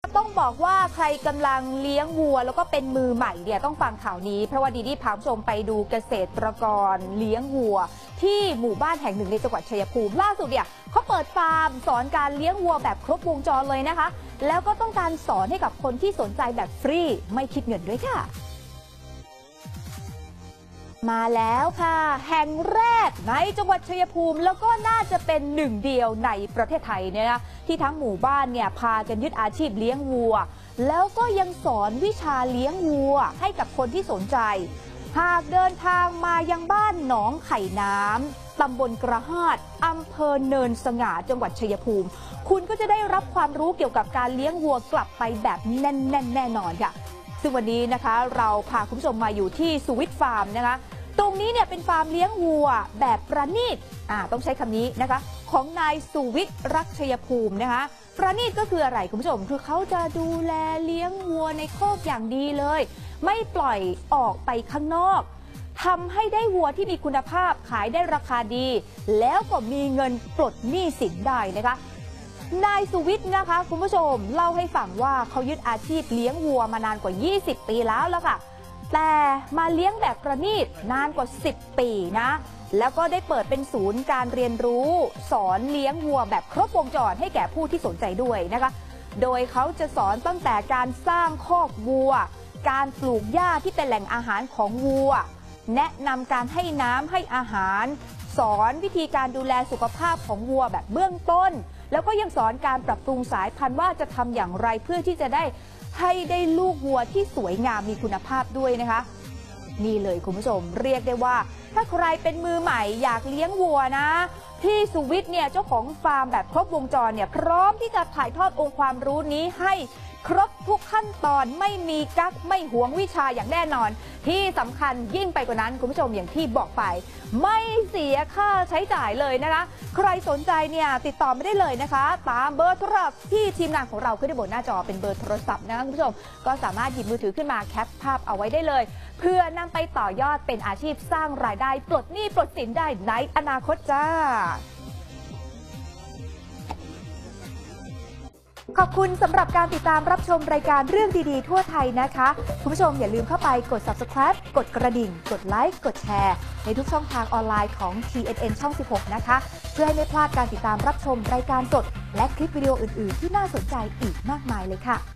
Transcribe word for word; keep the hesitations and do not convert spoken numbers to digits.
ต้องบอกว่าใครกำลังเลี้ยงวัวแล้วก็เป็นมือใหม่เนี่ยต้องฟังข่าวนี้เพราะว่าดีดีพาผู้ชมไปดูเกษตรกรเลี้ยงวัวที่หมู่บ้านแห่งหนึ่งในจังหวัดชัยภูมิล่าสุดเนี่ยเขาเปิดฟาร์มสอนการเลี้ยงวัวแบบครบวงจรเลยนะคะแล้วก็ต้องการสอนให้กับคนที่สนใจแบบฟรีไม่คิดเงินด้วยค่ะมาแล้วค่ะแห่งแรกในจังหวัดชัยภูมิแล้วก็น่าจะเป็นหนึ่งเดียวในประเทศไทยเนี่ยนะที่ทั้งหมู่บ้านเนี่ยพากันยึดอาชีพเลี้ยงวัวแล้วก็ยังสอนวิชาเลี้ยงวัวให้กับคนที่สนใจหากเดินทางมายังบ้านหนองไข่น้ำตำบลกระหาดอำเภอเนินสง่าจังหวัดชัยภูมิคุณก็จะได้รับความรู้เกี่ยวกับการเลี้ยงวัวกลับไปแบบแน่นๆแน่นอนค่ะซึ่งวันนี้นะคะเราพาคุณผู้ชมมาอยู่ที่สุวิทฟาร์มนะคะตรงนี้เนี่ยเป็นฟาร์มเลี้ยงวัวแบบประณีตอ่าต้องใช้คำนี้นะคะของนายสุวิทย์รักชัยภูมินะคะประณีตก็คืออะไรคุณผู้ชมคือเขาจะดูแลเลี้ยงวัวในคอกอย่างดีเลยไม่ปล่อยออกไปข้างนอกทำให้ได้วัวที่มีคุณภาพขายได้ราคาดีแล้วก็มีเงินปลดหนี้สินได้นะคะนายสุวิทย์นะคะคุณผู้ชมเล่าให้ฟังว่าเขายึดอาชีพเลี้ยงวัวมานานกว่ายี่สิบปีแล้วแล้วค่ะแต่มาเลี้ยงแบบประณีตนานกว่าสิบปีนะแล้วก็ได้เปิดเป็นศูนย์การเรียนรู้สอนเลี้ยงวัวแบบครบวงจรให้แก่ผู้ที่สนใจด้วยนะคะโดยเขาจะสอนตั้งแต่การสร้างคอกวัวการปลูกหญ้าที่เป็นแหล่งอาหารของวัวแนะนำการให้น้ำให้อาหารสอนวิธีการดูแลสุขภาพของวัวแบบเบื้องต้นแล้วก็ยังสอนการปรับปรุงสายพันธุ์ว่าจะทำอย่างไรเพื่อที่จะได้ให้ได้ลูกวัวที่สวยงามมีคุณภาพด้วยนะคะนี่เลยคุณผู้ชมเรียกได้ว่าถ้าใครเป็นมือใหม่อยากเลี้ยงวัวนะที่สุวิทย์เนี่ยเจ้าของฟาร์มแบบครบวงจรเนี่ยพร้อมที่จะถ่ายทอดองค์ความรู้นี้ให้ครบทุกขั้นตอนไม่มีกั๊กไม่หวงวิชาอย่างแน่นอนที่สำคัญยิ่งไปกว่านั้นคุณผู้ชมอย่างที่บอกไปไม่เสียค่าใช้จ่ายเลยนะคะใครสนใจเนี่ยติดต่อไม่ได้เลยนะคะตามเบอร์โทรศัพท์ที่ทีมงานของเราขึ้นในบนหน้าจอเป็นเบอร์โทรศัพท์นะคะคุณผู้ชมก็สามารถหยิบมือถือขึ้นมาแคปภาพเอาไว้ได้เลยเพื่อนำไปต่อยอดเป็นอาชีพสร้างรายได้ปลดหนี้ปลดสินได้ในอนาคตจ้าขอบคุณสำหรับการติดตามรับชมรายการเรื่องดีๆทั่วไทยนะคะคุณผู้ชมอย่าลืมเข้าไปกด ซับสไครบ์ กดกระดิ่งกดไลค์กดแชร์ในทุกช่องทางออนไลน์ของ ที เอ็น เอ็น ช่อง สิบหก นะคะเพื่อให้ไม่พลาดการติดตามรับชมรายการสดและคลิปวิดีโออื่นๆที่น่าสนใจอีกมากมายเลยค่ะ